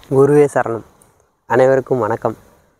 குருவே சரணம். அனைவருக்கும் வணக்கம்.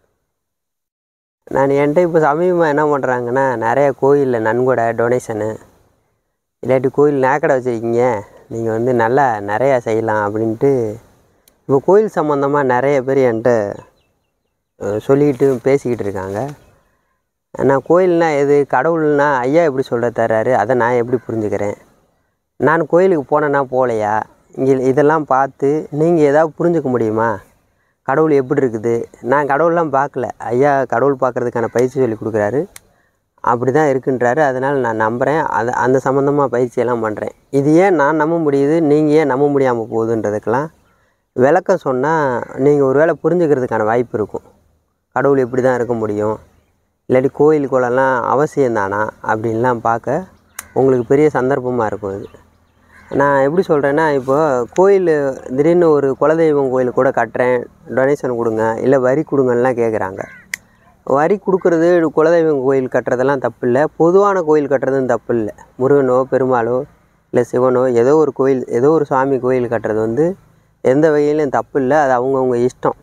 நான் என்கிட்ட இப்போ சமீபமாக என்ன பண்ணுறாங்கன்னா, நிறைய கோயிலில் நன்கொடை டொனேஷனு இல்லாட்டி கோயில் நேக்கடை வச்சுருக்கீங்க, நீங்கள் வந்து நல்லா நிறையா செய்யலாம் அப்படின்ட்டு இப்போ கோயில் சம்மந்தமாக நிறைய பேர் என்கிட்ட சொல்லிக்கிட்டு பேசிக்கிட்டு இருக்காங்க. நான் கோயில்னால் எது, கடவுள்னால் ஐயா எப்படி சொல்ல தர்றாரு, அதை நான் எப்படி புரிஞ்சுக்கிறேன், நான் கோயிலுக்கு போனேன்னா போகலையா, இங்கே இதெல்லாம் பார்த்து நீங்கள் ஏதாவது புரிஞ்சுக்க முடியுமா, கடவுள் எப்படி இருக்குது. நான் கடவுள்லாம் பார்க்கல, ஐயா கடவுள் பார்க்குறதுக்கான பயிற்சி சொல்லி கொடுக்குறாரு, அப்படி தான் இருக்குன்றாரு. அதனால் நான் நம்புகிறேன், அந்த சம்மந்தமாக பயிற்சியெல்லாம் பண்ணுறேன். இது ஏன் நான் நம்ப முடியுது, நீங்கள் ஏன் நம்ப முடியாமல் போகுதுன்றதுக்கெல்லாம் விளக்கம் சொன்னால் நீங்கள் ஒரு வேளை புரிஞ்சுக்கிறதுக்கான வாய்ப்பு இருக்கும். கடவுள் எப்படி தான் இருக்க முடியும், இல்லாட்டி கோயிலுக்குள்ளெல்லாம் அவசியம்தானா அப்படின்லாம் பார்க்க உங்களுக்கு பெரிய சந்தர்ப்பமாக இருக்கும். இது நான் எப்படி சொல்கிறேன்னா, இப்போது கோயில் திடீர்னு ஒரு குலதெய்வம் கோயில் கூட கட்டுறேன், டொனேஷன் கொடுங்க இல்லை வரி கொடுங்கலாம் கேட்குறாங்க. வரி கொடுக்குறது குலதெய்வம் கோயில் கட்டுறதெல்லாம் தப்பு இல்லை, பொதுவான கோயில் கட்டுறதும் தப்பு இல்லை. முருகனோ பெருமாளோ இல்லை சிவனோ ஏதோ ஒரு கோயில், ஏதோ ஒரு சாமி கோயில் கட்டுறது வந்து எந்த வகையிலும் தப்பு இல்லை, அது அவங்கவுங்க இஷ்டம்.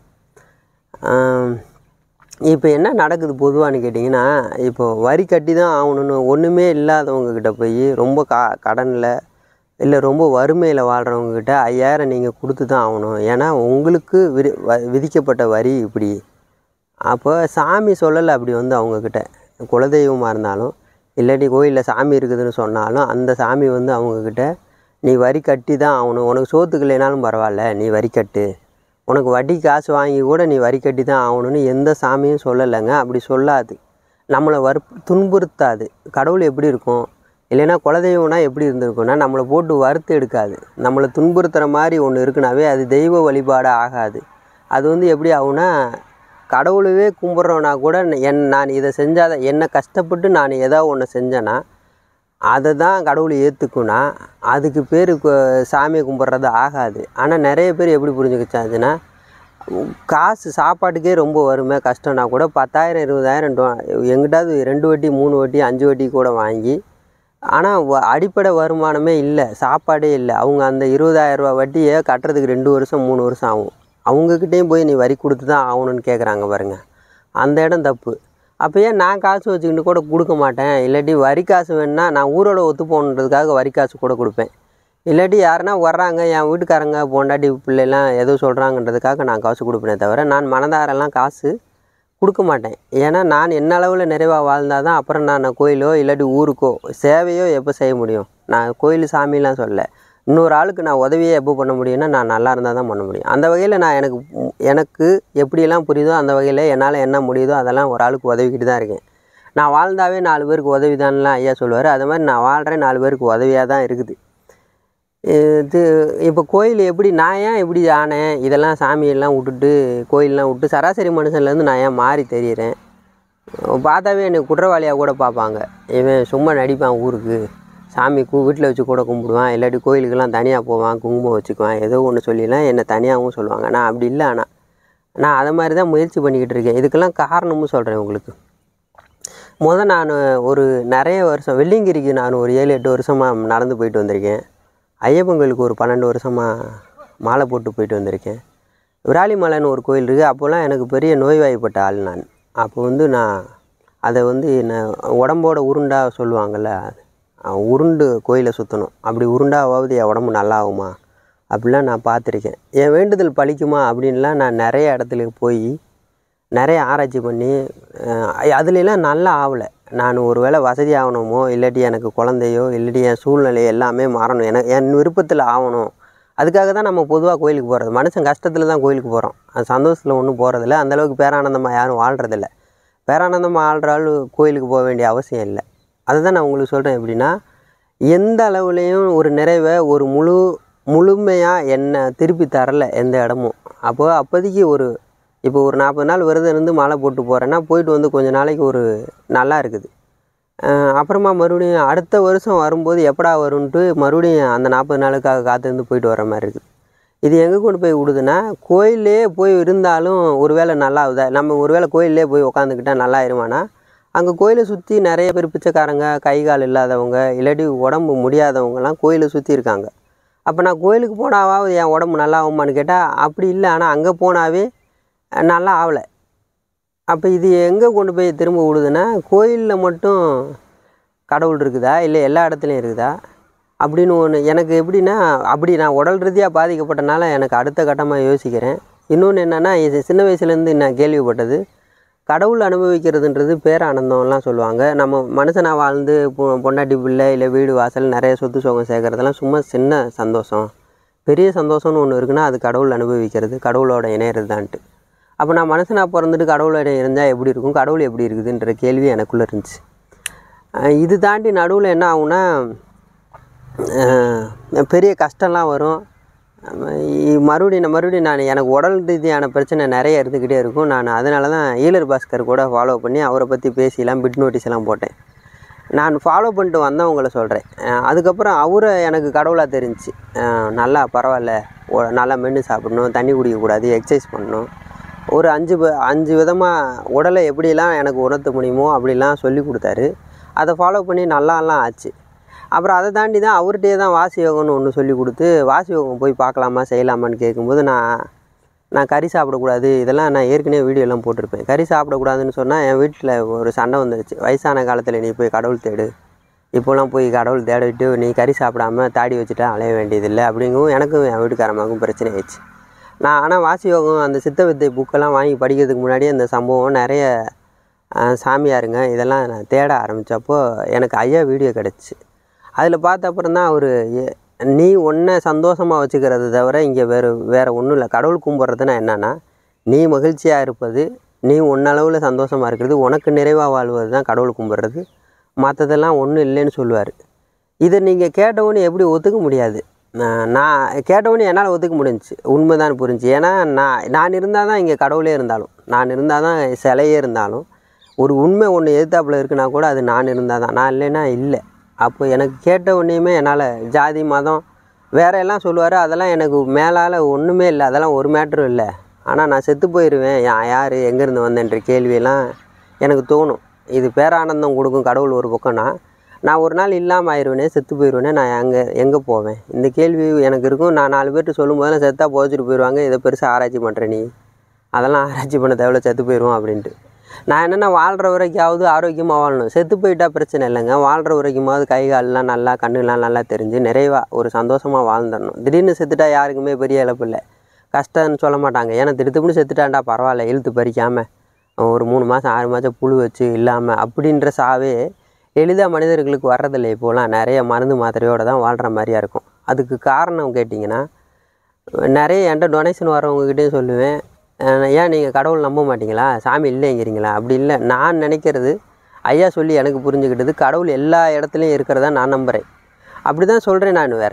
இப்போ என்ன நடக்குது பொதுவானு கேட்டிங்கன்னா, இப்போது வரி கட்டி தான் ஆகணுன்னு ஒன்றுமே இல்லாதவங்கக்கிட்ட போய் ரொம்ப கடனில் இல்லை ரொம்ப வறுமையில் வாழ்கிறவங்கக்கிட்ட 5000 நீங்கள் கொடுத்து தான் ஆகணும், ஏன்னா உங்களுக்கு விதிக்கப்பட்ட வரி இப்படி. அப்போ சாமி சொல்லலை அப்படி வந்து அவங்கக்கிட்ட, குலதெய்வமாக இருந்தாலும் இல்லாட்டி கோயிலில் சாமி இருக்குதுன்னு சொன்னாலும் அந்த சாமி வந்து அவங்கக்கிட்ட நீ வரி கட்டி தான் ஆகணும், உனக்கு சோத்துக்கு இல்லைனாலும் பரவாயில்ல நீ வரி கட்டு, உனக்கு வட்டி காசு வாங்கி கூட நீ வரி கட்டி தான் ஆகணும்னு எந்த சாமியும் சொல்லலைங்க. அப்படி சொல்லாது, நம்மளை துன்புறுத்தாது. கடவுள் எப்படி இருக்கும், இல்லைன்னா குலதெய்வம்னா எப்படி இருந்திருக்குன்னா நம்மளை போட்டு வறுத்து எடுக்காது. நம்மளை துன்புறுத்துகிற மாதிரி ஒன்று இருக்குனாவே அது தெய்வ வழிபாடு ஆகாது. அது வந்து எப்படி ஆகுனா, கடவுளவே கும்பிட்றோன்னா கூட நான் இதை செஞ்சால் என்னை கஷ்டப்பட்டு நான் ஏதோ ஒன்று செஞ்சேன்னா அதை தான் கடவுள் ஏற்றுக்குன்னா அதுக்கு பேர் சாமியை கும்பிட்றது ஆகாது. ஆனால் நிறைய பேர் எப்படி புரிஞ்சுக்கிச்சாச்சுன்னா, காசு சாப்பாட்டுக்கே ரொம்ப வறுமை கஷ்டம்னா கூட 10,000 20,000 எங்கிட்டாவது 2 வட்டி 3 வட்டி 5 வட்டி கூட வாங்கி, ஆனால் அடிப்படை வருமானமே இல்லை, சாப்பாடே இல்லை, அவங்க அந்த 20,000 ரூபா வட்டியை கட்டுறதுக்கு 2 வருஷம் 3 வருஷம் ஆகும். அவங்கக்கிட்டேயும் போய் நீ வரி கொடுத்து தான் ஆகணும்னு கேட்குறாங்க பாருங்கள், அந்த இடம் தப்பு. அப்போ ஏன் நான் காசு வச்சுக்கிட்டு கூட கொடுக்க மாட்டேன், இல்லாட்டி வரி காசு வேணுன்னா நான் ஊரோட ஒத்து போகணுன்றதுக்காக வரி காசு கூட கொடுப்பேன், இல்லாட்டி யாருன்னா வர்றாங்க என் வீட்டுக்காரங்க பொண்டாட்டி பிள்ளைலாம் ஏதோ சொல்கிறாங்கன்றதுக்காக நான் காசு கொடுப்பேனே தவிர நான் மனதாரெல்லாம் காசு கொடுக்க மாட்டேன். ஏன்னா நான் என்ன அளவில் நிறைவாக வாழ்ந்தால் தான் அப்புறம் நான் கோயிலோ இல்லாட்டி ஊருக்கோ சேவையோ எப்போ செய்ய முடியும். நான் கோயில் சாமிலாம் சொல்ல, இன்னொரு ஆளுக்கு நான் உதவியே எப்போ பண்ண முடியும்னா நான் நல்லா இருந்தால் தான் பண்ண முடியும். அந்த வகையில் நான் எனக்கு எப்படியெல்லாம் புரியுதோ அந்த வகையில் என்னால் என்ன முடியுதோ அதெல்லாம் ஒரு ஆளுக்கு உதவிக்கிட்டு தான் இருக்கேன். நான் வாழ்ந்தாவே 4 பேருக்கு உதவி தான்லாம் ஐயா சொல்லுவார், அது மாதிரி நான் வாழ்கிறேன் 4 பேருக்கு உதவியாக தான் இருக்குது. இது இப்போ கோயில் எப்படி நான் ஏன் இப்படி ஆனேன், இதெல்லாம் சாமியெல்லாம் விட்டுட்டு கோயிலெலாம் விட்டு சராசரி மனுஷன்லேருந்து நான் ஏன் மாறி தெரிகிறேன். பார்த்தாவே எனக்கு குற்றவாளியாக கூட பார்ப்பாங்க, இவன் சும்மா நடிப்பான், ஊருக்கு சாமி வீட்டில் வச்சு கூட கும்பிடுவான், இல்லாட்டி கோயிலுக்கெல்லாம் தனியாக போவான், குங்குமம் வச்சுக்குவான், ஏதோ ஒன்று சொல்லிலாம் என்னை தனியாகவும் சொல்லுவாங்க. நான் அப்படி இல்லை, ஆனால் நான் அதை மாதிரி தான் முயற்சி பண்ணிக்கிட்டு இருக்கேன். இதுக்கெல்லாம் காரணமும் சொல்கிறேன் உங்களுக்கு. நான் ஒரு நிறைய வருஷம் வெள்ளிங்கிரிக்கு நான் ஒரு 7-8 வருஷமாக நடந்து போயிட்டு வந்திருக்கேன். ஐயப்பன் கோயிலுக்கு ஒரு 12 வருஷமாக மாலை போட்டு போயிட்டு வந்திருக்கேன். விராலிமலைன்னு ஒரு கோயில் இருக்குது, அப்போல்லாம் எனக்கு பெரிய நோய்வாய்ப்பட்ட ஆள் நான். அப்போ வந்து நான் அதை வந்து என்ன உடம்போட உருண்டா சொல்லுவாங்கள்ல, உருண்டு கோயிலை சுற்றணும், அப்படி உருண்டாவது என் உடம்பு நல்லா ஆகுமா அப்படிலாம் நான் பார்த்துருக்கேன். என் வேண்டுதல் பழிக்குமா அப்படின்லாம் நான் நிறைய இடத்துக்கு போய் நிறைய ஆராய்ச்சி பண்ணி அதுலலாம் நல்லா ஆகலை. நான் ஒரு வேளை வசதி ஆகணுமோ இல்லாட்டி எனக்கு குழந்தையோ இல்லாட்டி என் சூழ்நிலை எல்லாமே மாறணும், என் விருப்பத்தில் ஆகணும், அதுக்காக தான் நம்ம பொதுவாக கோயிலுக்கு போகிறது. மனுஷன் கஷ்டத்தில் தான் கோயிலுக்கு போகிறோம், அது சந்தோஷத்தில் ஒன்றும் போகிறதில்ல. அந்தளவுக்கு பேரானந்தமாக யாரும் வாழ்கிறதில்ல. பேரானந்தமாக ஆள்றாள் கோயிலுக்கு போக வேண்டிய அவசியம் இல்லை. அதை தான் நான் உங்களுக்கு சொல்கிறேன். எப்படின்னா, எந்த அளவுலேயும் ஒரு நிறைவை ஒரு முழுமையாக என்னை திருப்பி தரலை எந்த இடமும். அப்போதைக்கு இப்போ ஒரு 40 நாள் விரதம் இருந்து மாலை போட்டு போகிறேன்னா போயிட்டு வந்து கொஞ்சம் நாளைக்கு ஒரு நல்லா இருக்குது. அப்புறமா மறுபடியும் அடுத்த வருஷம் வரும்போது எப்படா வரும்ன்ட்டு மறுபடியும் அந்த 40 நாளுக்காக காத்திருந்து போயிட்டு வர மாதிரி இருக்குது. இது எங்கே கொண்டு போய் விடுதுன்னா, கோயிலே போய் இருந்தாலும் ஒரு வேளை நல்லா ஆகுதா, நம்ம ஒரு வேளை கோயிலே போய் உட்காந்துக்கிட்டால் நல்லா ஆயிருமானா, அங்கே கோயிலை சுற்றி நிறைய பேர் பிச்சைக்காரங்க, கை கால் இல்லாதவங்க இல்லாட்டி உடம்பு முடியாதவங்கலாம் கோயிலை சுற்றி இருக்காங்க. அப்போ நான் கோயிலுக்கு போனாவாவது என் உடம்பு நல்லா ஆகுமான்னு கேட்டால் அப்படி இல்லை. ஆனால் அங்கே போனாவே நல்லா ஆகலை. அப்போ இது எங்கே கொண்டு போய் திரும்ப விடுதுன்னா, கோயிலில் மட்டும் கடவுள் இருக்குதா, இல்லை எல்லா இடத்துலையும் இருக்குதா அப்படின்னு ஒன்று எனக்கு எப்படின்னா, அப்படி நான் உடல் ரீதியாக பாதிக்கப்பட்டனால எனக்கு அடுத்த கட்டமாக யோசிக்கிறேன். இன்னொன்று என்னென்னா, இது சின்ன வயசுலேருந்து நான் கேள்விப்பட்டது, கடவுள் அனுபவிக்கிறதுன்றது பேரானந்தம்லாம் சொல்லுவாங்க. நம்ம மனுஷனாக வாழ்ந்து பொண்டாட்டி பிள்ளை இல்லை வீடு வாசல் நிறைய சொத்து சுகம் சேர்க்குறதெல்லாம் சும்மா சின்ன சந்தோஷம். பெரிய சந்தோஷம்னு ஒன்று இருக்குன்னா அது கடவுள் அனுபவிக்கிறது, கடவுளோட இணையிறது தான்ட்டு. அப்போ நான் மனுஷனாக பிறந்துட்டு கடவுளோட இருந்தால் எப்படி இருக்கும், கடவுள் எப்படி இருக்குதுன்ற கேள்வி எனக்குள்ளே இருந்துச்சு. இது தாண்டி நடுவில் என்ன ஆகும்னா, பெரிய கஷ்டம்லாம் வரும். மறுபடியும் நான் எனக்கு உடல் ரீதியான பிரச்சனை நிறைய இருந்துக்கிட்டே இருக்கும். நான் அதனால தான் ஈழர் பாஸ்கர் கூட ஃபாலோ பண்ணி அவரை பற்றி பேசிலாம் பிட் நோட்டீஸ் எல்லாம் போட்டேன். நான் ஃபாலோ பண்ணிட்டு வந்தவங்களை சொல்கிறேன். அதுக்கப்புறம் அவரை எனக்கு கடவுளாக தெரிஞ்சிச்சு. நல்லா பரவாயில்ல, நல்லா மென்று சாப்பிடணும், தண்ணி குடிக்கக்கூடாது, எக்ஸசைஸ் பண்ணணும், ஒரு 5 விதமாக உடலை எப்படிலாம் எனக்கு உணர்த்த முடியுமோ அப்படிலாம் சொல்லி கொடுத்தாரு. அதை ஃபாலோ பண்ணி நல்லாலாம் ஆச்சு. அப்புறம் அதை தாண்டி தான் அவர்கிட்டே தான் வாசி யோகம்னு ஒன்று சொல்லி கொடுத்து, வாசி யோகம் போய் பார்க்கலாமா செய்யலாமான்னு கேட்கும்போது, நான் கறி சாப்பிடக்கூடாது, இதெல்லாம் நான் ஏற்கனவே வீடியோலாம் போட்டிருப்பேன். கறி சாப்பிடக்கூடாதுன்னு சொன்னால் என் வீட்டில் ஒரு சண்டை வந்துடுச்சு. வயசான காலத்தில் நீ போய் கடவுள் தேடு, இப்போலாம் போய் கடவுள் தேடிட்டு நீ கறி சாப்பிடாமல் தாடி வச்சுட்டா அலைய வேண்டியதில்லை அப்படிங்கவும் எனக்கும் என் வீட்டுக்காரமாகவும் பிரச்சனை ஆயிடுச்சு. ஆனால் வாசி யோகம் அந்த சித்த வித்தை புக்கெல்லாம் வாங்கி படிக்கிறதுக்கு முன்னாடியே அந்த சம்பவம் நிறைய சாமியாருங்க இதெல்லாம் நான் தேட ஆரம்பித்தப்போ எனக்கு ஐயா வீடியோ கிடச்சி. அதில் பார்த்த அப்புறம் தான் அவர், நீ ஒன்றை சந்தோஷமாக வச்சுக்கிறது தவிர இங்கே வேறு ஒன்றும் இல்லை. கடவுள் கும்பிட்றதுனா என்னென்னா, நீ மகிழ்ச்சியாக இருப்பது, நீ ஒன்றளவில் சந்தோஷமாக இருக்கிறது, உனக்கு நிறைவாக வாழ்வது தான் கடவுள் கும்பிட்றது, மற்றதெல்லாம் ஒன்றும் இல்லைன்னு சொல்லுவார். இதை நீங்கள் கேட்டவொன்னே எப்படி ஒத்துக்க முடியாது? நான் கேட்டவொன்னே என்னால் ஒத்துக்க முடிஞ்சிச்சு, உண்மைதான் புரிஞ்சு. ஏன்னா நான் இருந்தால் தான் இங்கே கடவுளே இருந்தாலும், நான் இருந்தால் தான் சிலையே இருந்தாலும், ஒரு உண்மை ஒன்று எதிர்த்தாப்புல இருக்குன்னா கூட அது நான் இருந்தால் தான், நான் இல்லைன்னா இல்லை. அப்போ எனக்கு கேட்ட உடனேயுமே என்னால் ஜாதி மதம் வேற எல்லாம் சொல்லுவார், அதெல்லாம் எனக்கு மேலால் ஒன்றுமே இல்லை, அதெல்லாம் ஒரு மேட்டரும் இல்லை. ஆனால் நான் செத்து போயிடுவேன், யார் எங்கேருந்து வந்தேன்ற கேள்வியெல்லாம் எனக்கு தோணும். இது பேரானந்தம் கொடுக்கும் கடவுள் ஒரு பக்கம்னா, நான் ஒரு நாள் இல்லாமல் ஆயிடுவேனே, செத்து போயிடுவேனே, நான் எங்கே போவேன், இந்த கேள்வி எனக்கு இருக்கும். நான் 4 பேர்ட்டு சொல்லும் போதெல்லாம் செத்தா போச்சுட்டு போயிடுவாங்க, இதை பெருசாக ஆராய்ச்சி பண்ணுறேன் நீ, அதெல்லாம் ஆராய்ச்சி பண்ண தேவையில்ல, செத்து போயிடுவோம் அப்படின்ட்டு. நான் என்னென்னா வாழ்கிற வரைக்காவது ஆரோக்கியமாக வாழணும். செத்து போயிட்டால் பிரச்சனை இல்லைங்க, வாழ்கிற வரைக்குமாவது கை காலெலாம் நல்லா கண்ணுலாம் நல்லா தெரிஞ்சு நிறைவாக ஒரு சந்தோஷமாக வாழ்ந்துடணும். திடீர்னு செத்துட்டா யாருக்குமே பெரிய இழப்பு இல்லை, கஷ்டம்னு சொல்ல மாட்டாங்க. ஏன்னா திடுத்துப்புன்னு செத்துட்டாண்டா பரவாயில்ல, இழுத்து பறிக்காமல் ஒரு 3 மாதம் 6 மாதம் புழு வச்சு இல்லாமல் அப்படின்ற சாவே எளிதாக மனிதர்களுக்கு வர்றதில்லை. இப்போலாம் நிறைய மருந்து மாத்திரையோடு தான் வாழ்கிற மாதிரியா இருக்கும். அதுக்கு காரணம் கேட்டிங்கன்னா, நிறைய என்கிட்ட டொனேஷன் வரவங்ககிட்டே சொல்லுவேன், ஏன் நீங்கள் கடவுள் நம்ப மாட்டிங்களா, சாமி இல்லைங்கிறீங்களா? அப்படி இல்லை, நான் நினைக்கிறது ஐயா சொல்லி எனக்கு புரிஞ்சுக்கிட்டது, கடவுள் எல்லா இடத்துலையும் இருக்கிறதா நான் நம்புகிறேன். அப்படி தான் சொல்கிறேன். நான் வேறு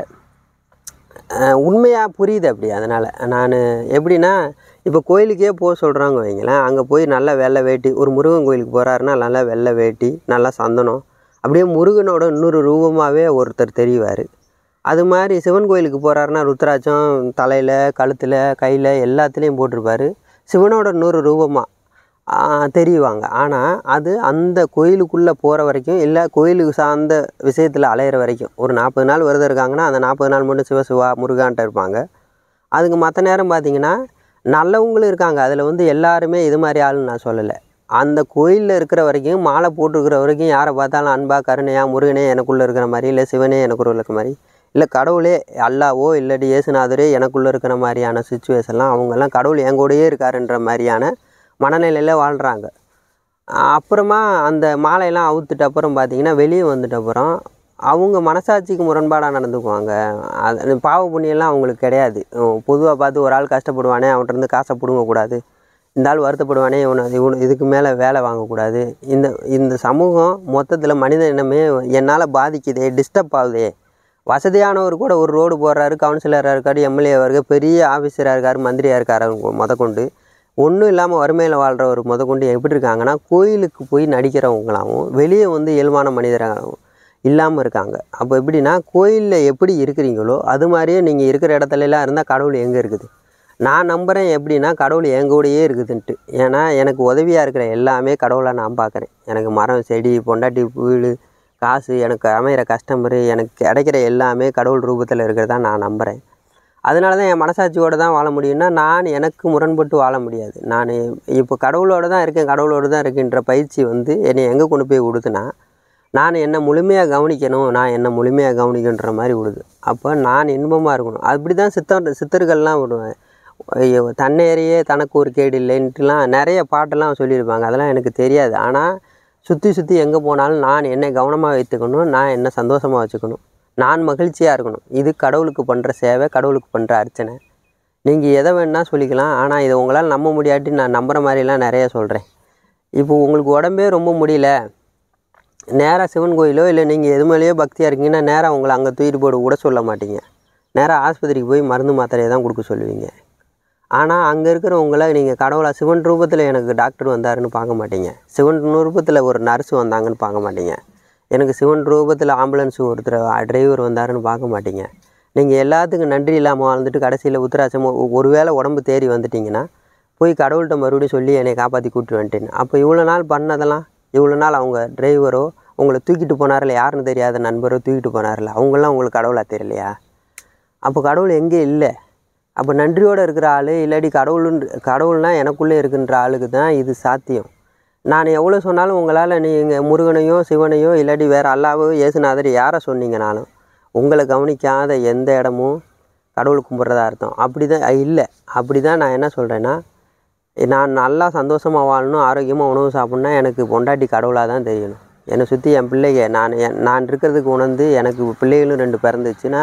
உண்மையாக புரியுது அப்படி. அதனால் நான் எப்படின்னா, இப்போ கோயிலுக்கே போக சொல்கிறாங்க வைங்களேன், அங்கே போய் நல்லா வெள்ளை வேட்டி, ஒரு முருகன் கோயிலுக்கு போகிறாருன்னா நல்லா வெள்ளை வேட்டி, நல்லா சந்தனம், அப்படியே முருகனோட இன்னொரு ரூபமாகவே ஒருத்தர் தெரிவார். அது மாதிரி சிவன் கோயிலுக்கு போகிறாருன்னா ருத்ராட்சம் தலையில், கழுத்தில், கையில் எல்லாத்துலேயும் போட்டிருப்பார், சிவனோட இன்னொரு ரூபமாக தெரிவாங்க. ஆனால் அது அந்த கோயிலுக்குள்ளே போகிற வரைக்கும், இல்லை கோயிலுக்கு சார்ந்த விஷயத்தில் அலையிற வரைக்கும், ஒரு 40 நாள் விரதம் இருக்காங்கன்னா அந்த 40 நாள் மட்டும் சிவா முருகான்ட்டு இருப்பாங்க. அதுக்கு மற்ற நேரம் பார்த்திங்கன்னா நல்லவங்களும் இருக்காங்க. அதில் எல்லாருமே இது மாதிரி ஆளுன்னு நான் சொல்லலை. அந்த கோயிலில் இருக்கிற வரைக்கும், மாலை போட்டுருக்கிற வரைக்கும் யாரை பார்த்தாலும் அன்பா கருணையா, முருகனே எனக்குள்ளே இருக்கிற மாதிரி, இல்லை சிவனே எனக்குள்ளே இருக்கிற மாதிரி, இல்லை கடவுளே அல்லாவோ இல்லாட்டி இயேசுநாதரே எனக்குள்ளே இருக்கிற மாதிரியான சுச்சுவேஷன்லாம் அவங்கெல்லாம் கடவுள் என் கூடயே இருக்காருன்ற மாதிரியான மனநிலையில் வாழ்கிறாங்க. அப்புறமா அந்த மாலையெல்லாம் அவுத்துட்ட அப்புறம் பார்த்திங்கன்னா வெளியே வந்துட்ட அப்புறம் அவங்க மனசாட்சிக்கு முரண்பாடாக நடந்துக்குவாங்க. அது பாவ புண்ணியெல்லாம் அவங்களுக்கு கிடையாது. பொதுவாக பார்த்து ஒரு ஆள் கஷ்டப்படுவானே, அவன்கிட்ட காசை பிடுங்கக்கூடாது, இந்த ஆள் வருத்தப்படுவானே, இதுக்கு மேலே வேலை வாங்கக்கூடாது, இந்த சமூகம் மொத்தத்தில் மனித இனமே என்னால் பாதிக்குதே, டிஸ்டர்ப் ஆகுதே. வசதியானவர் கூட ஒரு ரோடு போடுறாரு, கவுன்சிலராக இருக்கார், எம்எல்ஏவாக இருக்கார், பெரிய ஆஃபீஸராக இருக்கார், மந்திரியாக இருக்கார், முதற்கொண்டு ஒன்றும் இல்லாமல் வறுமையில் வாழ்கிறவர் முதற்கொண்டு எப்படி இருக்காங்கன்னா, கோயிலுக்கு போய் நடிக்கிறவங்களாகவும் வெளியே இயல்பான மனிதராகவும் இல்லாமல் இருக்காங்க. அப்போ எப்படின்னா, கோயிலில் எப்படி இருக்கிறீங்களோ அது மாதிரியே நீங்கள் இருக்கிற இடத்துலலாம் இருந்தால் கடவுள் எங்கே இருக்குது? நான் நம்புகிறேன் எப்படின்னா, கடவுள் எங்கூடையே இருக்குதுன்ட்டு. ஏன்னா எனக்கு உதவியாக இருக்கிற எல்லாமே கடவுளாக நான் பார்க்குறேன். எனக்கு மரம், செடி, பொண்டாட்டி, வீடு, காசு, எனக்கு அமையிற கஸ்டமரு, எனக்கு கிடைக்கிற எல்லாமே கடவுள் ரூபத்தில் இருக்கிறதா நான் நம்புகிறேன். அதனால தான் என் மனசாட்சியோடு தான் வாழ முடியும்னா, நான் எனக்கு முரண்பட்டு வாழ முடியாது. நான் இப்போ கடவுளோடு தான் இருக்கேன், கடவுளோடு தான் இருக்கேன்ற பயிற்சி வந்து என்னை எங்கே கொண்டு போய் விடுதுன்னா, நான் என்னை முழுமையாக கவனிக்கணும், நான் என்னை முழுமையாக கவனிக்கணுன்ற மாதிரி விடுது. அப்போ நான் இன்பமாக இருக்கணும். அப்படி தான் சித்தர்கள்லாம் விடுவேன். தன்னையறியே தனக்கு ஒரு கேடு இல்லைன்ட்டுலாம் நிறைய பாட்டெல்லாம் சொல்லியிருப்பாங்க. அதெல்லாம் எனக்கு தெரியாது. ஆனால் சுற்றி எங்கே போனாலும் நான் என்னை கவனமாக வைத்துக்கணும், நான் என்னை சந்தோஷமாக வச்சுக்கணும், நான் மகிழ்ச்சியாக இருக்கணும். இது கடவுளுக்கு பண்ணுற சேவை, கடவுளுக்கு பண்ணுற அர்ச்சனை. நீங்கள் எதை வேணால் சொல்லிக்கலாம். ஆனால் இதை உங்களால் நம்ப முடியாட்டி நான் நம்புகிற மாதிரிலாம் நிறைய சொல்கிறேன். இப்போது உங்களுக்கு உடம்பே ரொம்ப முடியல, நேராக சிவன் கோயிலோ இல்லை நீங்கள் எது மேலேயோ பக்தியாக இருக்கீங்கன்னா நேராக உங்களை அங்கே தூக்கிட்டு போட கூட சொல்ல மாட்டீங்க. நேராக ஆஸ்பத்திரிக்கு போய் மருந்து மாத்திரையை தான் கொடுக்க சொல்லுவீங்க. ஆனால் அங்கே இருக்கிறவங்கள நீங்கள் கடவுளாக சிவன் ரூபத்தில் எனக்கு டாக்டர் வந்தாருன்னு பார்க்க மாட்டீங்க, சிவன் ரூபத்தில் ஒரு நர்ஸு வந்தாங்கன்னு பார்க்க மாட்டீங்க, எனக்கு சிவன் ரூபத்தில் ஆம்புலன்ஸு ஒருத்தர் டிரைவர் வந்தாருன்னு பார்க்க மாட்டீங்க. நீங்கள் எல்லாத்துக்கும் நன்றி இல்லாமல் வாழ்ந்துட்டு கடைசியில் உத்தராட்சம் ஒரு வேளை உடம்பு தேறி வந்துட்டிங்கன்னா போய் கடவுள்கிட்ட மறுபடியும் சொல்லி என்னை காப்பாற்றி கூப்பிட்டு வந்துட்டேன்னு. அப்போ இவ்வளோ நாள் பண்ணதெல்லாம், இவ்வளோ நாள் அவங்க டிரைவரோ உங்களை தூக்கிட்டு போனார்ல, யாருன்னு தெரியாத நண்பரோ தூக்கிட்டு போனார்ல, அவங்களாம் உங்களுக்கு கடவுளாக தெரியலையா? அப்போ கடவுள் எங்கே இல்லை? அப்போ நன்றியோடு இருக்கிற ஆள், இல்லாட்டி கடவுள்னால் எனக்குள்ளே இருக்கின்ற ஆளுக்கு தான் இது சாத்தியம். நான் எவ்வளோ சொன்னாலும் உங்களால் நீங்கள் முருகனையோ சிவனையோ இல்லாட்டி வேறு அல்லாவோ இயேசுநாதர் யாரை சொன்னீங்கனாலும் உங்களை கவனிக்காத எந்த இடமும் கடவுள் கும்பிட்றதா அர்த்தம். அப்படி தான் இல்லை. அப்படி தான் நான் என்ன சொல்கிறேன்னா, நான் நல்லா சந்தோஷமாக வாழணும், ஆரோக்கியமாக உணவு சாப்பிட்ணுன்னா எனக்கு பொண்டாட்டி கடவுளாக தான் தெரியணும். என்னை சுற்றி என் பிள்ளைங்க நான் இருக்கிறதுக்கு உணர்ந்து எனக்கு பிள்ளைகளும் 2 பிறந்துச்சுன்னா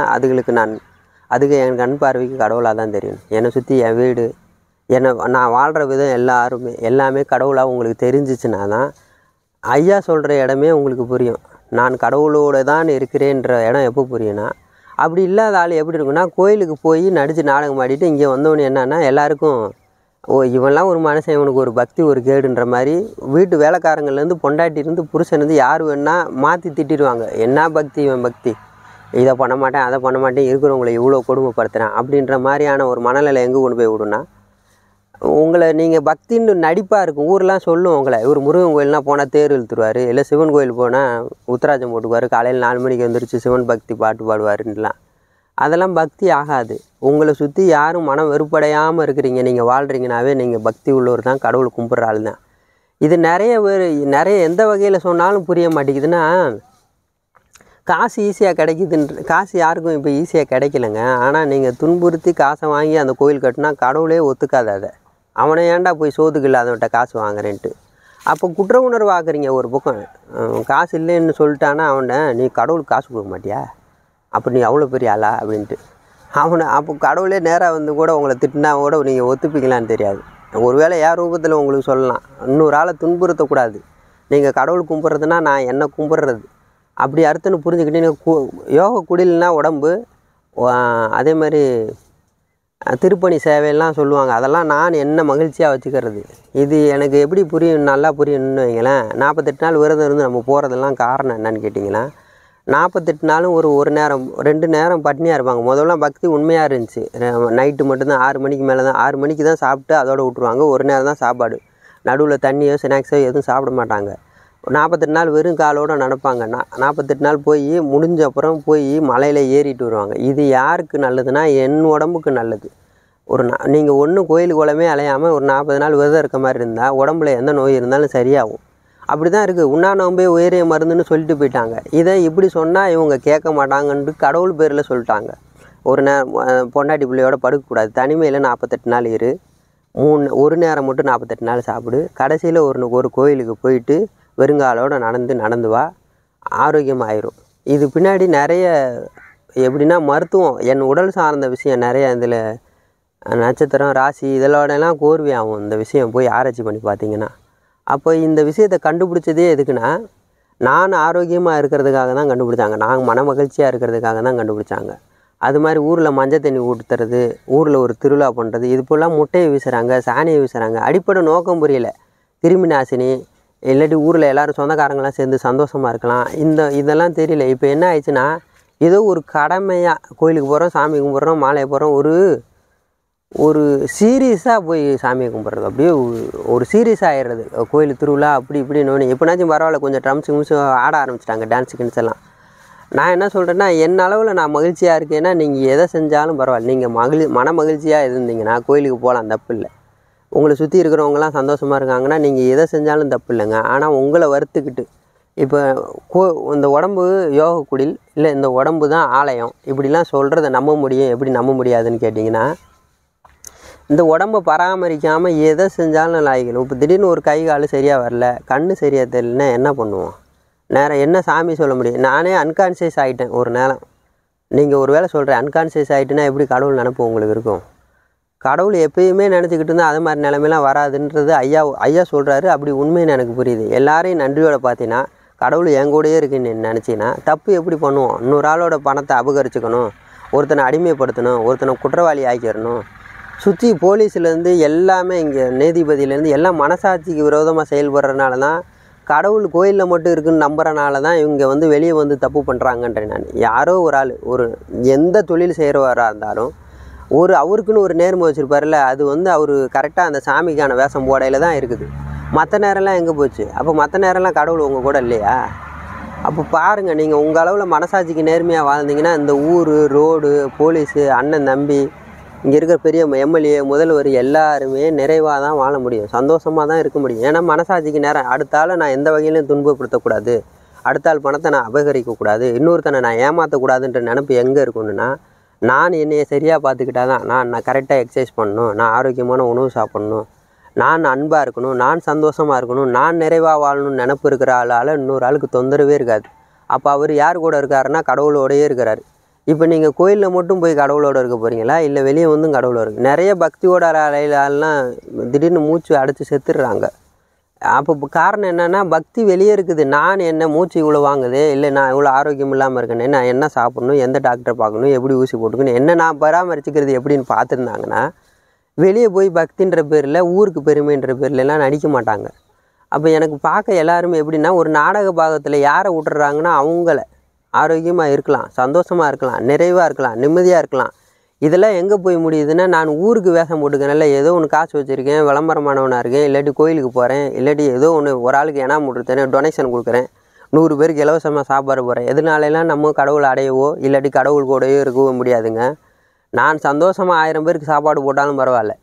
அதுக்கு என் கண் பார்வைக்கு கடவுளாக தான் தெரியும். என்னை சுற்றி என் வீடு, நான் வாழ்கிற விதம் எல்லாமே கடவுளாக உங்களுக்கு தெரிஞ்சிச்சுன்னா தான் ஐயா சொல்கிற இடமே உங்களுக்கு புரியும். நான் கடவுளோடு தான் இருக்கிறேன்ற இடம் எப்போ புரியும்னா, அப்படி இல்லாத ஆள் எப்படி இருக்குன்னா, கோயிலுக்கு போய் நடித்து நாடகம் ஆடிட்டு இங்கே வந்தவொடனே என்னன்னா எல்லாருக்கும் இவன்லாம் ஒரு மனுஷன், இவனுக்கு ஒரு பக்தி ஒரு கேடுன்ற மாதிரி வீட்டு வேலைக்காரங்கள்லேருந்து பொண்டாட்டிலேருந்து புருஷன்லேருந்து யார் வேணால் மாற்றி திட்டிடுவாங்க. என்ன பக்தி இவன் பக்தி, இதை பண்ண மாட்டேன் அதை பண்ண மாட்டேன், இருக்கிறவங்களை இவ்வளோ கொடுமைப்படுத்துகிறேன் அப்படின்ற மாதிரியான ஒரு மனநிலை எங்கே கொண்டு போய் விடுன்னா, உங்களை நீங்கள் பக்தின்னு நடிப்பாக இருக்கும். ஊரெலாம் சொல்லும் உங்களை, இவர் முருகன் கோயில்னால் போனால் தேர் இழுத்துருவார், இல்லை சிவன் கோயில் போனால் உத்தராஜம் போட்டுக்குவார், காலையில் 4 மணிக்கு வந்துருச்சு சிவன் பக்தி பாட்டு பாடுவாருன்னெலாம். அதெல்லாம் பக்தி ஆகாது. உங்களை சுற்றி யாரும் மனம் வெறுப்படையாமல் இருக்கிறீங்க, நீங்கள் வாழ்கிறீங்கனாவே நீங்கள் பக்தி உள்ளவர் தான், கடவுள் கும்பிட்ற ஆள் தான். இது நிறைய எந்த வகையில் சொன்னாலும் புரிய மாட்டேங்குதுன்னா, காசு ஈஸியாக கிடைக்குதுன்ற காசு யாருக்கும் இப்போ ஈஸியாக கிடைக்கலங்க. ஆனால் நீங்கள் துன்புறுத்தி காசை வாங்கி அந்த கோயில் கட்டினா கடவுளே ஒத்துக்காத. அதை அவனை ஏன்டா போய் சோதுக்கு இல்லாதவன்ட்ட காசு வாங்குறேன்ட்டு அப்போ குற்ற உணர்வு ஆக்குறீங்க. ஒரு பக்கம் காசு இல்லைன்னு சொல்லிட்டானா அவனை, நீ கடவுளுக்கு காசு கொடுக்க மாட்டியா, அப்போ நீ அவ்வளோ பெரிய ஆளா அப்படின்ட்டு அவனை, அப்போ கடவுளே நேராக வந்து கூட உங்களை திட்டினா கூட நீங்கள் ஒத்துப்பீங்களான்னு தெரியாது. ஒருவேளை யார் ரூபத்தில் உங்களுக்கு சொல்லலாம், இன்னொரு ஆளை துன்புறுத்தக்கூடாது. நீங்கள் கடவுள் கும்பிட்றதுனா நான் என்ன கும்பிட்றது அப்படி அர்த்தம்னு புரிஞ்சுக்கிட்டீங்க. யோக குடில்னா உடம்பு, அதே மாதிரி திருப்பணி சேவையெல்லாம் சொல்லுவாங்க, அதெல்லாம் நான் என்ன மகிழ்ச்சியாக வச்சுக்கிறது. இது எனக்கு எப்படி புரியும், நல்லா புரியணும்னு வைங்களேன். 48 நாள் விரதம் இருந்து நம்ம போகிறதெல்லாம் காரணம் என்னன்னு கேட்டிங்கன்னா, 48 நாளும் ஒரு நேரம் 2 நேரம் பட்னியாக இருப்பாங்க. முதல்லாம் பக்தி உண்மையாக இருந்துச்சு. நைட்டு மட்டும்தான் 6 மணிக்கு மேலே தான் 6 மணிக்கு தான் சாப்பிட்டு அதோடு விட்ருவாங்க. ஒரு நேரம் தான் சாப்பாடு, நடுவில் தண்ணியோ ஸ்நாக்ஸோ எதுவும் சாப்பிட மாட்டாங்க. 48 நாள் வெறும் காலோடு நடப்பாங்க. 48 நாள் போய் முடிஞ்ச அப்புறம் போய் மலையில் ஏறிட்டு வருவாங்க. இது யாருக்கு நல்லதுன்னா என் உடம்புக்கு நல்லது. நீங்கள் ஒன்றும் கோயில் குளமே அலையாமல் ஒரு 40 நாள் விரதம் இருக்க மாதிரி இருந்தால் உடம்புல எந்த நோய் இருந்தாலும் சரியாகும். அப்படி தான் இருக்குது. உண்ணா நோம்பே உயரிய மருந்துன்னு சொல்லிட்டு போயிட்டாங்க. இதை இப்படி சொன்னால் இவங்க கேட்க மாட்டாங்கன்ட்டு கடவுள் பேரில் சொல்லிட்டாங்க. ஒரு பொண்டாட்டி பிள்ளையோட படுக்கக்கூடாது, தனிமையில் 48 நாள் இரு, ஒரு நேரம் மட்டும் 48 நாள் சாப்பிடு, கடைசியில் ஒரு கோயிலுக்கு போயிட்டு வெறுங்காலோடு நடந்து வா, ஆரோக்கியமாயிரும். இது பின்னாடி நிறைய எப்படின்னா மருத்துவம், என் உடல் சார்ந்த விஷயம் நிறைய இதில் நட்சத்திரம் ராசி இதோடலாம் கோர்வையாகும். இந்த விஷயம் போய் ஆராய்ச்சி பண்ணி பார்த்தீங்கன்னா, அப்போ இந்த விஷயத்தை கண்டுபிடிச்சதே எதுக்குன்னா, நான் ஆரோக்கியமாக இருக்கிறதுக்காக தான் கண்டுபிடிச்சாங்க, நாங்கள் மன மகிழ்ச்சியாக இருக்கிறதுக்காக தான் கண்டுபிடிச்சாங்க. அது மாதிரி ஊரில் மஞ்சள் தண்ணி ஊற்றுறது, ஊரில் ஒரு திருவிழா பண்ணுறது, இது போலாம் முட்டையை வீசுகிறாங்க, சாணியை வீசுகிறாங்க. அடிப்படை நோக்கம் புரியல. கிருமி நாசினி, இல்லாட்டி ஊரில் எல்லோரும் சொந்தக்காரங்களாம் சேர்ந்து சந்தோஷமாக இருக்கலாம், இதெல்லாம் தெரியல. இப்போ என்ன ஆயிடுச்சுன்னா, ஏதோ ஒரு கடமையாக கோயிலுக்கு போகிறோம், சாமி கும்பிட்றோம், மாலையை போடுறோம், ஒரு சீரியஸாக போய் சாமியை கும்பிட்றது, அப்படியே ஒரு சீரியஸாக ஆகிடுறது. கோயில் திருவிழா அப்படி இப்படின்னு எப்போனாச்சும் பரவாயில்ல, கொஞ்சம் ட்ரம்ஸ் கிம்ஸு ஆட ஆரம்பிச்சிட்டாங்க, டான்ஸு கின்ஸ் எல்லாம். நான் என்ன சொல்கிறேன்னா, என் அளவில் நான் மகிழ்ச்சியாக இருக்கேன்னா நீங்கள் எதை செஞ்சாலும் பரவாயில்ல. நீங்கள் மன மகிழ்ச்சியாக இருந்தீங்கன்னா கோயிலுக்கு போகலாம், தப்பு இல்லை. உங்களை சுற்றி இருக்கிறவங்களாம் சந்தோஷமாக இருக்காங்கன்னா நீங்கள் எதை செஞ்சாலும் தப்பு இல்லைங்க. ஆனால் உங்களை வறுத்துக்கிட்டு இப்போ இந்த உடம்பு யோக குடில் இல்லை, இந்த உடம்பு தான் ஆலயம், இப்படிலாம் சொல்கிறத நம்ப முடியும், எப்படி நம்ப முடியாதுன்னு கேட்டிங்கன்னா, இந்த உடம்பை பராமரிக்காமல் எதை செஞ்சாலும் லாய்க்கணும். இப்போ திடீர்னு ஒரு கை கால் சரியாக வரல, கண் சரியாக தெரியலன்னா என்ன பண்ணுவோம்? நேரம் என்ன சாமி சொல்ல முடியும்? நானே அன்கான்சியஸ் ஆகிட்டேன் ஒரு நேரம். நீங்கள் ஒரு வேளை சொல்கிறேன் அன்கான்சியஸ் ஆகிட்டுன்னா எப்படி கடவுள் நினப்பு உங்களுக்கு இருக்கும்? கடவுள் எப்பயுமே நினச்சிக்கிட்டு இருந்தால் அது மாதிரி நிலைமையெல்லாம் வராதுன்றது ஐயா சொல்கிறாரு. அப்படி உண்மைன்னு எனக்கு புரியுது. எல்லாரையும் நன்றியோட பார்த்தீங்கன்னா கடவுள் எங்கூடயே இருக்குன்னு நினச்சிங்கன்னா தப்பு எப்படி பண்ணுவோம்? இன்னொரு ஆளோட பணத்தை அபகரிச்சுக்கணும், ஒருத்தனை அடிமைப்படுத்தணும், ஒருத்தனை குற்றவாளி ஆக்கிடணும். சுற்றி போலீஸ்லேருந்து எல்லாமே இங்கே நீதிபதியிலேருந்து எல்லாம் மனசாட்சிக்கு விரோதமாக செயல்படுறதுனால தான், கடவுள் கோயிலில் மட்டும் இருக்குன்னு நம்புறனால தான் இவங்க வெளியே தப்பு பண்ணுறாங்கன்றேன் நான். யாரோ ஒரு ஆள் ஒரு எந்த தொழில் செய்கிறவராக இருந்தாலும் அவருக்குன்னு ஒரு நேர்மை வச்சுருப்பார்ல, அது அவர் கரெக்டாக அந்த சாமிக்கான வேஷம் போடையில் தான் இருக்குது. மற்ற நேரம்லாம் எங்கே போச்சு? அப்போ மற்ற நேரம்லாம் கடவுள் உங்கள் கூட இல்லையா? அப்போ பாருங்கள், நீங்கள் உங்கள் அளவில் மனசாட்சிக்கு நேர்மையாக வாழ்ந்தீங்கன்னா இந்த ஊர், ரோடு, போலீஸு, அண்ணன் தம்பி, இங்கே இருக்கிற பெரிய எம்எல்ஏ, முதல்வர் எல்லாருமே நிறைவாக தான் வாழ முடியும், சந்தோஷமாக தான் இருக்க முடியும். ஏன்னா மனசாட்சிக்கு நேரம் அடுத்தால நான் எந்த வகையிலையும் துன்பப்படுத்தக்கூடாது, அடுத்தாள் பணத்தை நான் அபகரிக்கக்கூடாது, இன்னொருத்தனை நான் ஏமாற்றக்கூடாதுன்ற நினப்பு எங்கே இருக்கணுன்னா, நான் என்னையை சரியாக பார்த்துக்கிட்டா தான், நான் கரெக்டாக எக்ஸசைஸ் பண்ணணும், நான் ஆரோக்கியமான உணவு சாப்பிட்ணும், நான் அன்பாக இருக்கணும், நான் சந்தோஷமாக இருக்கணும், நான் நிறைவாக வாழணும்னு நினப்பு இருக்கிற ஆளால் இன்னொரு ஆளுக்கு தொந்தரவே இருக்காது. அப்போ அவர் யார் கூட இருக்காருன்னா கடவுளோடையே இருக்கிறாரு. இப்போ நீங்கள் கோயிலில் மட்டும் போய் கடவுளோடு இருக்க போகிறீங்களா, இல்லை வெளியே கடவுளோடு இருக்குது? நிறைய பக்தியோட ஆளெல்லாம் திடீர்னு மூச்சு அடைச்சி செத்துடுறாங்க. அப்போ காரணம் என்னென்னா, பக்தி வெளியே இருக்குது. நான் என்ன மூச்சு இவ்வளோ வாங்குது, இல்லை நான் இவ்வளோ ஆரோக்கியம் இல்லாமல் இருக்கேன்னு, நான் என்ன சாப்பிட்ணும், எந்த டாக்டரை பார்க்கணும், எப்படி ஊசி போட்டுக்கணும், என்ன நான் பராமரிச்சுக்கிறது எப்படின்னு பார்த்துருந்தாங்கன்னா வெளியே போய் பக்தின்ற பேரில், ஊருக்கு பெருமைன்ற பேர்லலாம் நடிக்க மாட்டாங்க. அப்போ எனக்கு பார்க்க எல்லாருமே எப்படின்னா, ஒரு நாடக பாகத்தில் யாரை விட்டுறாங்கன்னா அவங்கள ஆரோக்கியமாக இருக்கலாம், சந்தோஷமாக இருக்கலாம், நிறைவாக இருக்கலாம், நிம்மதியாக இருக்கலாம். இதெல்லாம் எங்கே போய் முடியுதுன்னா, நான் ஊருக்கு வேஷம் போட்டுக்கிறேன்ல, ஏதோ ஒன்று காசு வச்சுருக்கேன், விளம்பரமானவனாக இருக்கேன், இல்லாட்டி கோயிலுக்கு போகிறேன், இல்லாட்டி ஏதோ ஒன்று ஒரு ஆளுக்கு இனாம் கொடுத்தேன், டொனேஷன் கொடுக்குறேன், 100 பேருக்கு இலவசமாக சாப்பாடு போகிறேன். எதனாலலாம் நம்ம கடவுளை அடையவோ இல்லாட்டி கடவுள் கூடவோ இருக்கவோ முடியாதுங்க. நான் சந்தோஷமாக 1000 பேருக்கு சாப்பாடு போட்டாலும் பரவாயில்ல,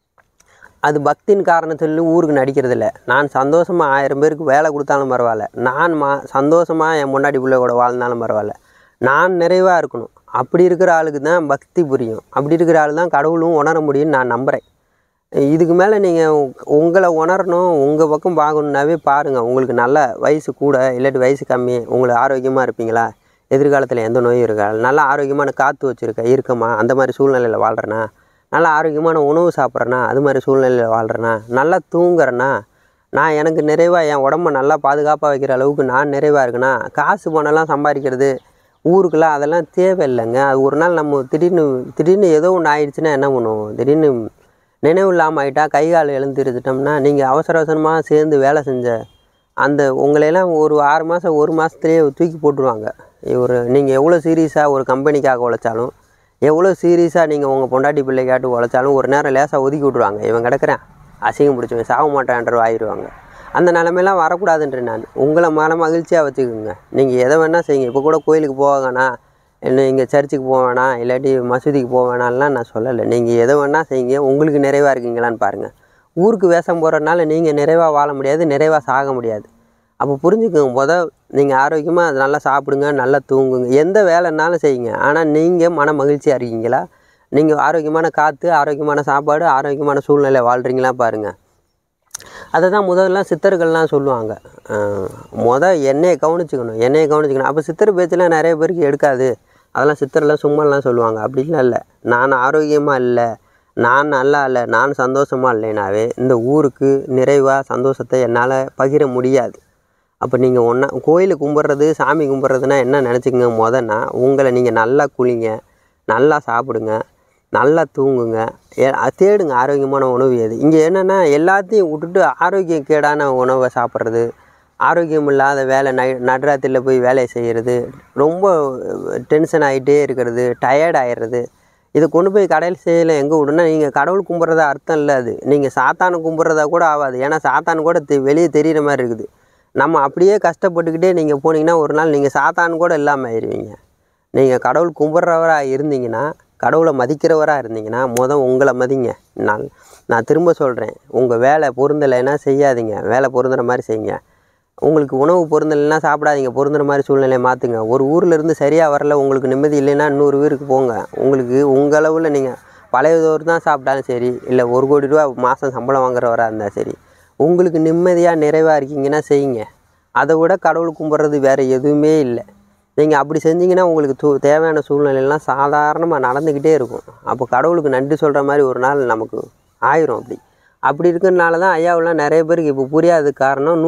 அது பக்தின் காரணத்தில் ஊருக்கு நடிக்கிறதில்ல. நான் சந்தோஷமாக 1000 பேருக்கு வேலை கொடுத்தாலும் பரவாயில்ல, நான் சந்தோஷமாக என் முன்னாடி பிள்ளை கூட வாழ்ந்தாலும் பரவாயில்ல, நான் நிறைவாக இருக்கணும். அப்படி இருக்கிற ஆளுக்கு தான் பக்தி புரியும். அப்படி இருக்கிற ஆள் தான் கடவுளும் உணர முடியும்னு நான் நம்புகிறேன். இதுக்கு மேலே நீங்கள் உங்களை உணரணும், உங்கள் பக்கம் பார்க்கணுன்னாவே பாருங்கள். உங்களுக்கு நல்ல வயசு கூட இல்லாட்டி வயசு கம்மி, உங்களுக்கு ஆரோக்கியமாக இருப்பீங்களா, எதிர்காலத்தில் எந்த நோயும் இருக்காது, நல்லா ஆரோக்கியமான காற்று இருக்கமா, அந்த மாதிரி சூழ்நிலையில் வாழ்கிறேன்னா, நல்லா ஆரோக்கியமான உணவு சாப்பிட்றேன்னா, அது மாதிரி சூழ்நிலையில் வாழ்கிறேன்னா, நல்லா தூங்குறேன்னா, நான் எனக்கு நிறைவாக என் உடம்பை நல்லா பாதுகாப்பாக வைக்கிற அளவுக்கு நான் நிறைவாக இருக்குன்னா, காசு பணம்லாம் சம்பாதிக்கிறது ஊருக்கெல்லாம் அதெல்லாம் தேவையில்லைங்க. அது ஒரு நாள் நம்ம திடீர்னு ஏதோ ஒன்று ஆயிடுச்சுன்னா என்ன பண்ணுவோம்? திடீர்னு நினைவு இல்லாமல் ஆகிட்டா, கை கால் எழுந்திருச்சிட்டோம்னா, நீங்கள் அவசரமாக சேர்ந்து வேலை செஞ்ச அந்த உங்களையெல்லாம் ஒரு 6 மாதம் 1 மாதத்துலேயே தூக்கி போட்டுருவாங்க. நீங்கள் எவ்வளோ சீரியஸாக ஒரு கம்பெனிக்காக உழைச்சாலும், எவ்வளோ சீரியஸாக நீங்கள் உங்கள் பொண்டாட்டி பிள்ளைக்காட்டு உழைச்சாலும் ஒரு நேரம் லேசாக ஒதுக்கி விட்ருவாங்க. இவன் கிடக்கிறேன், அசிங்கம் பிடிச்சவன், சாக மாட்டான்ற ஆயிடுவாங்க. அந்த நிலமையெல்லாம் வரக்கூடாதுன்ற நான் உங்களை மகிழ்ச்சியாக வச்சுக்கோங்க. நீங்கள் எதை வேணால் செய்யுங்க. இப்போ கூட கோயிலுக்கு போவாங்கண்ணா, இல்லை இங்கே சர்ச்சுக்கு போவேணா, இல்லாட்டி மசூதிக்கு போவேணாலாம் நான் சொல்லலை. நீங்கள் எதை வேணால் செய்யுங்க, உங்களுக்கு நிறைவாக இருக்கீங்களான்னு பாருங்கள். ஊருக்கு வேஷம் போடுறதுனால நீங்கள் நிறைவாக வாழ முடியாது, நிறைவாக சாக முடியாது. அப்போ புரிஞ்சுக்கோங்க. நீங்கள் ஆரோக்கியமாக நல்லா சாப்பிடுங்க, நல்லா தூங்குங்க, எந்த வேலைன்னாலும் செய்யுங்க. ஆனால் நீங்கள் மன மகிழ்ச்சியாக இருக்கீங்களா, நீங்கள் ஆரோக்கியமான காற்று, ஆரோக்கியமான சாப்பாடு, ஆரோக்கியமான சூழ்நிலை வாழ்கிறீங்களா பாருங்கள். அதை தான் முதல்லாம் சித்தர்கள்லாம் சொல்லுவாங்க, என்னையை கவனிச்சுக்கணும். அப்போ சித்தர் பேச்செல்லாம் நிறைய பேருக்கு எடுக்காது. அதெல்லாம் சித்தரெல்லாம் சும்மாலாம் சொல்லுவாங்க. அப்படிலாம் இல்லை. நான் ஆரோக்கியமாக இல்லை, நான் நல்லா இல்லை, நான் சந்தோஷமாக இல்லைனாவே இந்த ஊருக்கு நிறைவாக சந்தோஷத்தை என்னால் பகிர முடியாது. அப்போ நீங்கள் கோயிலுக்கு கும்பிட்றது, சாமி கும்பிட்றதுனா என்ன நினச்சிக்கங்க? உங்களை நீங்கள் நல்லா குளிங்க, நல்லா சாப்பிடுங்க, நல்லா தூங்குங்க, தேடுங்க ஆரோக்கியமான உணவு எது. இங்கே என்னென்னா எல்லாத்தையும் விட்டுட்டு ஆரோக்கியக்கேடான உணவை சாப்பிட்றது, ஆரோக்கியம் இல்லாத வேலை, நடுராத்திரியில் போய் வேலையை செய்கிறது, ரொம்ப டென்ஷன் ஆகிட்டே இருக்கிறது, டயர்ட் ஆகிடுறது, இதை கொண்டு போய் கடையில் செய்யலை எங்கே விடுனா நீங்கள் கடவுள் கும்பிட்றதா அர்த்தம் இல்லை. அது நீங்கள் சாத்தானை கும்பிட்றதா கூட ஆகாது. ஏன்னா சாத்தான் கூட வெளியே தெரிகிற மாதிரி இருக்குது. நம்ம அப்படியே கஷ்டப்பட்டுக்கிட்டே நீங்கள் போனீங்கன்னா ஒரு நாள் நீங்கள் சாத்தான் கூட இல்லாமல் ஆயிடுவீங்க. நீங்கள் கடவுள் கும்பிட்றவராக இருந்தீங்கன்னா, கடவுளை மதிக்கிறவராக இருந்தீங்கன்னா உங்களை மதிங்க. நான் திரும்ப சொல்கிறேன், உங்கள் வேலை பொருந்தலைன்னா செய்யாதீங்க. வேலை பொருந்துகிற மாதிரி செய்யுங்க. உங்களுக்கு உணவு பொருந்தலைன்னா சாப்பிடாதீங்க. பொருந்துகிற மாதிரி சூழ்நிலையை மாற்றுங்க. ஒரு ஊரில் இருந்து சரியாக வரல, உங்களுக்கு நிம்மதி இல்லைன்னா இன்னொரு ஊருக்கு போங்க. உங்களுக்கு உங்கள் அளவில் நீங்கள் பழையதோர் தான் சாப்பிட்டாலும் சரி, இல்லை 1 கோடி ரூபா மாதம் சம்பளம் வாங்குறவராக இருந்தால் சரி, உங்களுக்கு நிம்மதியாக நிறைவாக இருக்கீங்கன்னா செய்யுங்க. அதை விட கடவுள் கும்பிட்றது வேறு எதுவுமே இல்லை. நீங்கள் அப்படி செஞ்சிங்கன்னா உங்களுக்கு தேவையான சூழ்நிலையெல்லாம் சாதாரணமாக நடந்துக்கிட்டே இருக்கும். அப்போ கடவுளுக்கு நன்றி சொல்கிற மாதிரி ஒரு நாள் நமக்கு ஆயிரும். அப்படி இருக்கிறனால தான் ஐயாவெலாம் நிறைய பேருக்கு இப்போ புரியாத காரணம்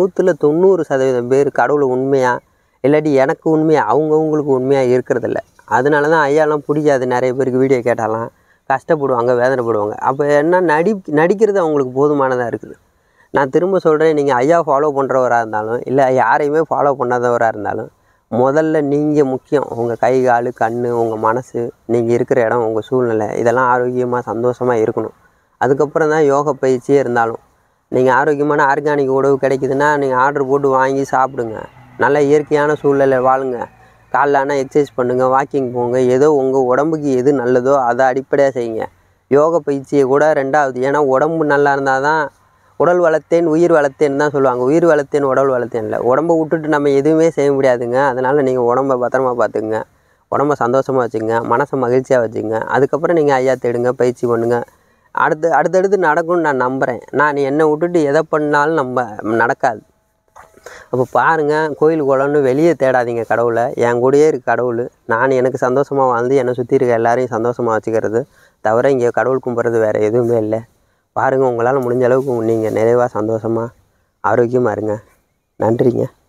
100% பேர் கடவுளை உண்மையாக இல்லாட்டி எனக்கு உண்மையாக அவங்கவுங்களுக்கு உண்மையாக இருக்கிறதில்ல. அதனால தான் ஐயாலாம் பிடிக்காது. நிறைய பேருக்கு வீடியோ கேட்டாலாம் கஷ்டப்படுவாங்க, வேதனைப்படுவாங்க. அப்போ என்ன நடிக்கிறது அவங்களுக்கு போதுமானதாக இருக்குது. நான் திரும்ப சொல்கிறேன், நீங்கள் ஐயா ஃபாலோ பண்ணுறவராக இருந்தாலும் இல்லை யாரையுமே ஃபாலோ பண்ணாதவராக இருந்தாலும் முதல்ல நீங்கள் முக்கியம். உங்கள் கை, கால், கண், உங்கள் மனசு, நீங்கள் இருக்கிற இடம், உங்கள் சூழ்நிலை இதெல்லாம் ஆரோக்கியமாக சந்தோஷமாக இருக்கணும். அதுக்கப்புறம் தான் யோகா பயிற்சியே இருந்தாலும். நீங்கள் ஆரோக்கியமான ஆர்கானிக் உணவு கிடைக்குதுன்னா நீங்கள் ஆர்டர் போட்டு வாங்கி சாப்பிடுங்க. நல்ல இயற்கையான சூழ்நிலை வாழுங்க. காலைல ஆனால் எக்ஸசைஸ் பண்ணுங்கள், வாக்கிங் போங்க. ஏதோ உங்கள் உடம்புக்கு எது நல்லதோ அதை அடிப்படையாக செய்யுங்க. யோகா பயிற்சியை கூட 2வது. ஏன்னா உடம்பு நல்லா இருந்தால் தான் உடல் வளர்த்தேன் உயிர் வளர்த்தேன்னு தான் சொல்லுவாங்க. உயிர் வளர்த்தேன் உடல் வளர்த்தேன் இல்லை. உடம்பை விட்டுட்டு நம்ம எதுவுமே செய்ய முடியாதுங்க. அதனால் நீங்கள் உடம்பை பத்திரமா பார்த்துக்குங்க. உடம்பை சந்தோஷமாக வச்சுங்க. மனசை மகிழ்ச்சியாக வச்சுங்க. அதுக்கப்புறம் நீங்கள் ஐயா தேடுங்க, பயிற்சி பண்ணுங்கள். அடுத்தடுத்து நடக்கும்னு நான் நம்புகிறேன். நான் என்னை விட்டுட்டு எதை பண்ணாலும் நடக்காது. அப்போ பாருங்கள், கோயில் குளம்னு வெளியே தேடாதீங்க கடவுளை. என் கூடயே இருக்க கடவுள். நான் எனக்கு சந்தோஷமாக வாழ்ந்து என்னை சுற்றி இருக்க எல்லாரையும் சந்தோஷமாக வச்சுக்கிறது தவிர இங்கே கடவுள் கும்பிட்றது வேறு எதுவுமே இல்லை. பாருங்கள், உங்களால் முடிஞ்ச அளவுக்கு நீங்கள் நிறைவாக சந்தோஷமாக ஆரோக்கியமாக இருங்க. நன்றிங்க.